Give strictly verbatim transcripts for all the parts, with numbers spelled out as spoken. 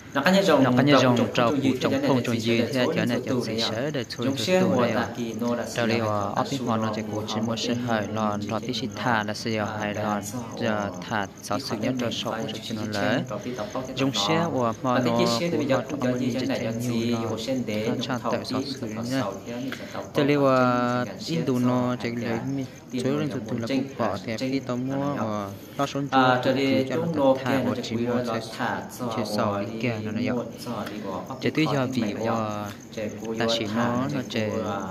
nó có như dòng nó có như dòng trâu phụ trồng phong trồng dư theo cho này cho sẽ sớ để thôi từ từ đây trâu đây là ấp bên ngoài nó chỉ có chỉ một sự hời lòn lọt tí xịt thả là sẽ hời lòn giờ thả sáu sự nhất cho sọc cho cho nó lỡ dòng xe của mà nó của nó trong mình chỉ chạy nhiều là cha tự sáu sự nhá cho nên là in đồ nó chạy lấy chỗ lên từ từ là cũng bỏ thì đi tàu mua lo số chua cho nó thả một chỉ mua sẽ chỉ sáu đi kia nó nó chỉ tuy giờ vì ta chỉ nó nó chỉ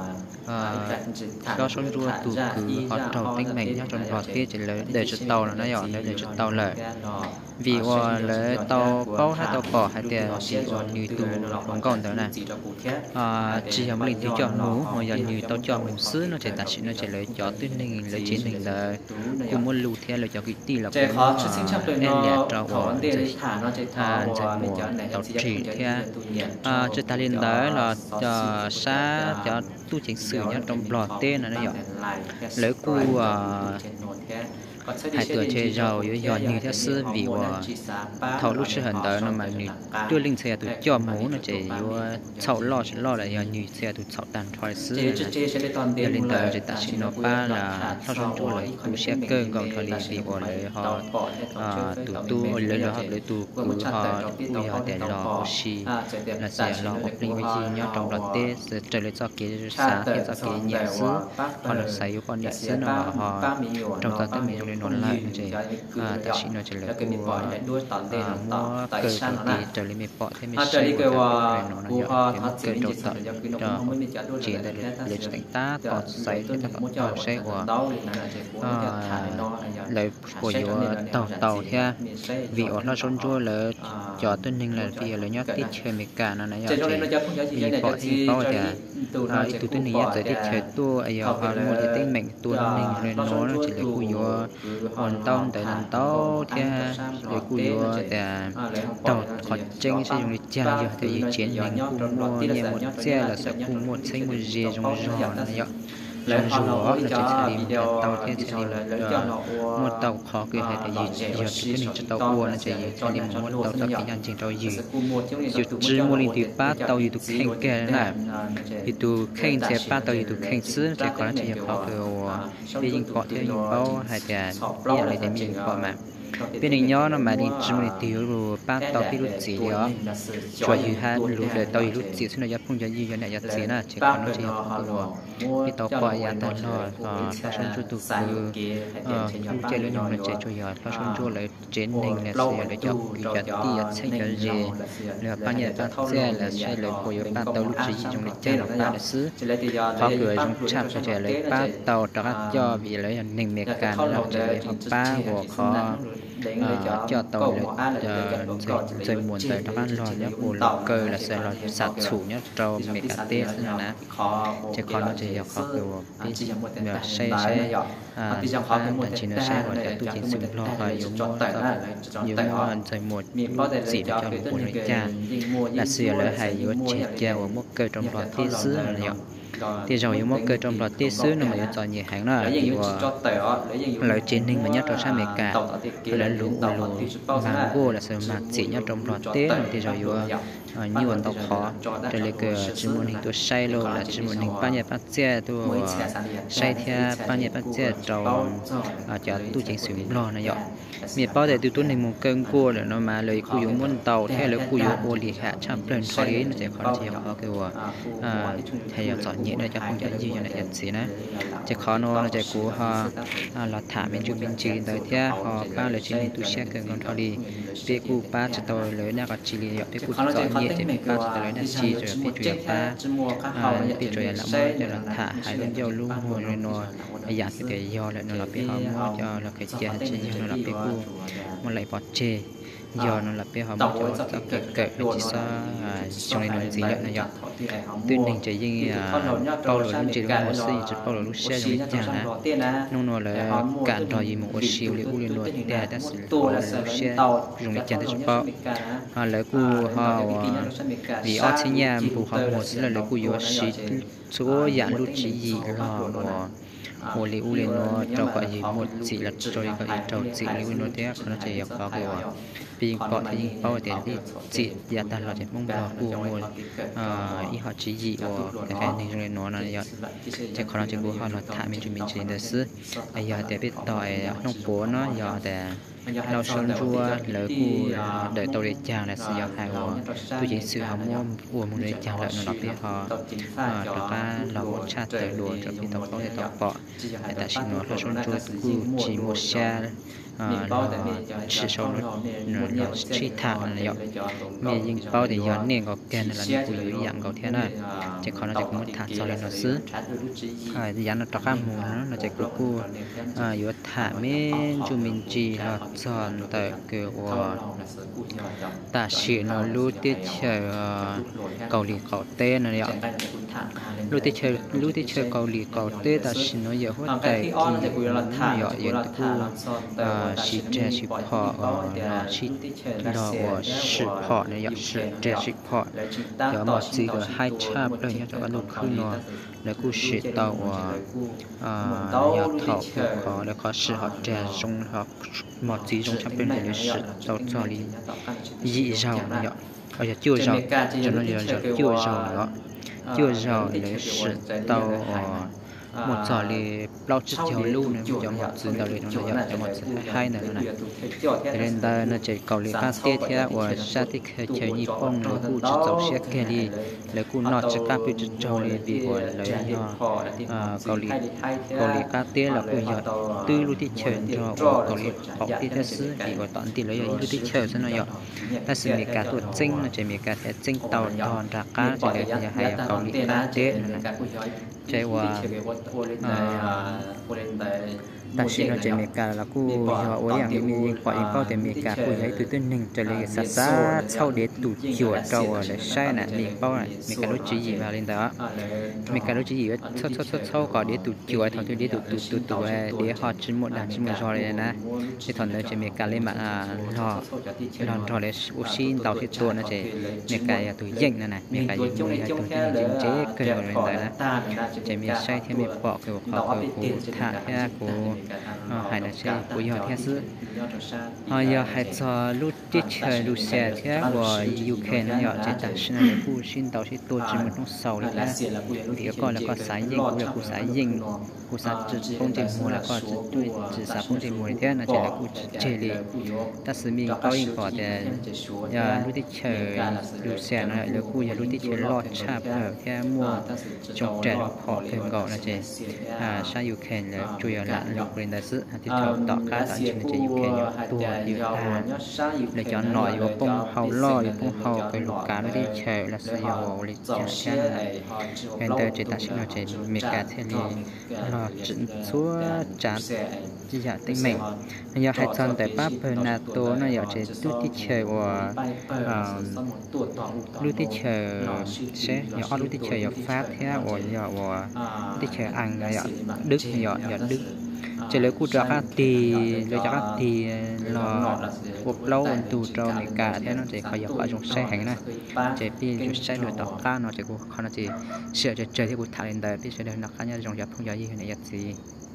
lo số chua tụ cứ họ trầu tinh mình nhá trong lọt kia chỉ lấy để cho tàu là nó nhỏ để cho tàu lợi vìว่าเลยเตาเป้าให้เตาก่อให้แต่สีว่าnew tuของก่อนเท่านั้นอ่าchỉ là mình tiêu chọn mũ mà giờ new tao chọn mũ sứ nó chỉ ta chỉ nó chỉ lấy chọn tuyến ninh lấy chiến ninh là cũng muốn lưu theo lấy cho cái tí là cũng em nhẹ trâu họ à chạy mùa tao chỉ theo à cho ta liên đó là cho xa cho tu chỉnh sửa nhá trong lọt tên là nó nhỏ lấy cu à hai tuổi chơi giàu yếu giỏi như thế sư vìว่าthầu lúc chưa hẳn đó nó mà như tôi linh xe tôi cho mũ nó chỉ yếu chậu lo chỉ lo là yếu như xe tôi chậu đàn thoại sư là linh đó chỉ ta chỉ nó ba là thao trong chỗ lấy cũng xe cơ còn thời lý vìว่าเลยhọ tụ tu lấy lo lấy tụ cũng họ cũng họ để lo xì là sẽ lo ốp linh với gì nhá trong đó tết trở lại cho cái sáng cái cho cái nhẹ sư họ là xây yếu con nhẹ sư nó họ trong đó tết mình nó lại như vậy à ta chỉ nói chỉ là cô mua cơ công ty trở lại mình bỏ thêm mình xây một cái nó nó nhỏ cái cơ đầu tận cho chỉ là để cho chúng ta còn xây cái tập cho xây của lấy của yếu tàu tàu theo vì ở nó son chua là cho tên hình là vì là nhát tít chơi mấy cả nó này chỉ vì bỏ thì bỏ thì à ít tên hình nhát tới tít chơi tua ấy ở một cái tên mình tua mình lên nó nó chỉ là của yếu còn tông tại lần tàu thì để cùi vô để tàu khó tranh sẽ dùng để trang giờ thì chiến mình cũng mua nhẹ một xe là sẽ cũng một xe một gì trong giò này là rùa là chỉ đi tàu thì chỉ đi một tàu khó cứ hay tại gì giờ cái mình cho tàu cua nó chỉ đi một tàu tàu cái nhân trình tàu gì dù chỉ mua linh từ ba tàu gì tụ khen kẻ này thì tụ khen sẽ ba tàu gì tụ khen xứ sẽ có nó chỉ khó cứ đi những cọ theo những bao hay là như là để mình cọ mà bên này nhớ nó mà đi chỉ một tiêu rồi ba tàu cái lúc gì đó cho như hai lúc để tàu lúc gì xin nó giúp không cho gì cho này giúp gì nè chỉ còn nó chỉ có rồi cái tàu qua nhà tàu nó phát sinh cho tụi không chơi lớn nhỏ nó chơi cho giờ phát sinh cho lại trên hình là sẽ để cho cái chặt đi xây cho gì là bao nhiêu ta sẽ là xây lại của ba tàu lúc gì trong lịch chơi là ba lịch sử họ cười trong chạm cho chơi lại ba tàu đó cho vì lấy hình mẹ càn là chơi ba của họ cho tàu để chơi muộn tới nó ăn lò nhá bù lò cơ là sẽ là sạt sủ nhá trâu mẹ cả tết nữa nè chứ còn nó chỉ học học được cái xe xe à chỉ nó xe gọi là tu chính sự lo và yếu mua yếu mua chơi muộn gì để cho một người cha là xưa là hay yếu chết cha ở một cơ trong lò tết xứ là nhở thì rồi yếu một cơ trong lò tết xứ nó mà cho nhiều hàng nó yếu lợi trên hình mà nhất cho sang mẹ cả là lũ lũ mang vô là sự mặc chỉ nhất trong lò tết thì rồi yếu nhiều anh tao khó trở lại cái chỉ muốn hình tôi say luôn là chỉ muốn hình bao nhiêu bát xe tôi say theo bao nhiêu bát xe trong cho tôi chính sự lo này vậy miệt bao để tôi tuân hình một cơn cua để nó mà lấy cua muốn tàu theo lấy cua ô lì hạ chạm lên khó đấy nó sẽ khó chỉ khó kêu à thầy chọn nhẹ để cho không chọn gì cho này nhận gì nè chỉ khó nó nó chỉ cua họ là thả bên chung bên chỉ tới theo họ ba lấy chỉ tôi xe cơn còn khó đi bé cua ba chỉ tôi lấy nó còn chỉ lấy bé cua chọn nhẹ thì bé ba chỉ lấy nó chỉ rồi bé chuột ba à bé chuột là mới cho là thả hai bên dầu luôn rồi nó giả cái để do lại nó là bé họ cho là cái chia chỉ nó là bé cua một lại bọt chê giờ nó là bé họ một cho các cái cái chỉ sa trong này nó gì lại này giờ tuyên đình chỉ riêng bao lối chỉ là một xí chỉ bao lối lúc xe trong nhà nè nông nó là cạn trò gì một ô siêu liệu liên đối để ta xử lúc xe dùng để chèn tới bao à lấy cu họ vì ở trên nhà phụ họ một là lấy cu yo xí số dạng lúc chỉ gì là hồ liu lên nó trâu cái gì một chỉ là trâu cái trâu chỉ liu nó thế nó chỉ có cái pin bỏ thì bao tiền đi chị giờ ta là chỉ mong bỏ của ngồi ý họ chỉ gì của cái này rồi nó là giờ chỉ còn chỉ của họ là thả mình chuẩn bị chuyện đấy xứ giờ để biết tỏi nông bố nó giờ để lau sơn chua lỡ cu đợi tàu để chàng là sử dụng hai của tôi chỉ sử dụng mua của một để chàng lại nó biết họ đó là là một chát tới đồ cho khi tàu có thể tàu bỏ để ta xin nó là sơn chua cu chỉ một xe nó chỉ số nó nó chỉ thả là dọc mình những bao thì giờ nên có kèn là những phụ nữ dạng có thế này chỉ còn nó chỉ có một thả sau lên nó xứ à thì nó trọc cam mù nó nó chỉ có cu à vừa thả men chú mình chỉ là chọn tại kiểu ta chỉ nó lưu tiết chơi cầu lì cầu tê này ạ lưu tiết chơi lưu tiết chơi cầu lì cầu tê ta chỉ nó giờ hốt tại kỳ nó giờ giờ cu chỉ trẻ chỉ họ nó chỉ đó của sự họ này ạ sự trẻ chỉ họ giờ mà chỉ có hai chap đây nhá cho bạn lục khứ nó để cu sĩ tàu à nhà thọ họ để có sự họ trẻ trong họ một gì trong chấp bên để sự tàu cho đi dị giàu này ạ bây giờ chưa giàu cho nó giờ giờ chưa giàu nữa chưa giàu để sự tàu một giờ thì bao chiếc chiều lưu này cho một sự đầu để nó cho một sự hai này này nên ta nó chỉ cầu lý các tiết theo và sa tích chơi nhịp phong nó cũng chỉ dấu xe kia đi lấy cũng nọ chỉ các bị chỉ trâu đi vì của lấy nó cầu lý cầu lý các tiết là cũng giờ tư lưu tiết chơi cho cầu lý học tiết theo sư thì gọi toán thì lấy lưu tiết chơi cho nó giờ ta sử dụng cả tuột chính nó chỉ mình cả thể chính tàu tròn ra cá chỉ để giờ hay cầu lý các tiết chơi qua ta chỉ nói chuyện Mecca là cô họ ôiอย่างมียิงปล่อยเป้าแต่ Mecca cô thấy từ từหนึ่งจะเลยsát sát sau để tụt chiều trâu là sai nèมีเป้าnày Mecca nói chỉ gì mà lên đó Mecca nói chỉ gì sau sau sau sau có để tụt chiều thằng tôi để tụt tụt tụt tụt để họ chỉ một đàn chỉ một trò này nè thì thằng đó chỉ Mecca lên mà họ đòn trò để oxy tàu thìตัวnó chỉ Mecca tụi dinh nè nè Mecca dinh người tụi dinh chế cơn rồi lên đó nè chỉมีsai thìมีปอกคือเขาคือท่าแค่กูhai là xe của họ theo sư họ giờ hai cho lúc tiết chơi lúc xe theo của u ca nó giờ chỉ đặt xin là khu xin tàu sẽ tổ chức một trong sáu đấy thì có là có sải dinh cũng là khu sải dinh khu sải chỉ phong trình mùa là có chỉ tôi chỉ sải phong trình mùa thế là chỉ là khu chơi đi ta sử mình cao in có để giờ lúc tiết chơi lúc xe nó là khu giờ lúc tiết chơi lót chạp ở theo mua trong trẻ họ thêm gọi là chỉ à sang u ca là chủ yếu là lúc lên đại sứ thì cho tọt cá tại trên trên u ca nhiều tua nhiều ta để cho nội vô bông hậu lo vô bông hậu cái lục cá nó đi chơi là sử dụng lịch trả cái hiện tại chỉ ta sẽ nói chuyện miệt cả thế này là chỉnh số trả chỉ trả tính mình giờ hai tuần tại Pháp NATO nó giờ chỉ tu đi chơi và tu đi chơi sẽ giờ tu đi chơi ở Pháp theo và giờ và đi chơi Anh giờ Đức giờ giờ Đức chỉ lấy cút ra các tì lấy ra các tì là cuộc lâu tù trâu này cả thế nó chỉ phải dọc ở trong xe hành này chỉ pi trong xe đuổi tàu cá nó chỉ có không là chỉ sửa chơi chơi thì cút thả lên đời pi sẽ được nạp cá nhau trong giặc không giặc gì này giặc gì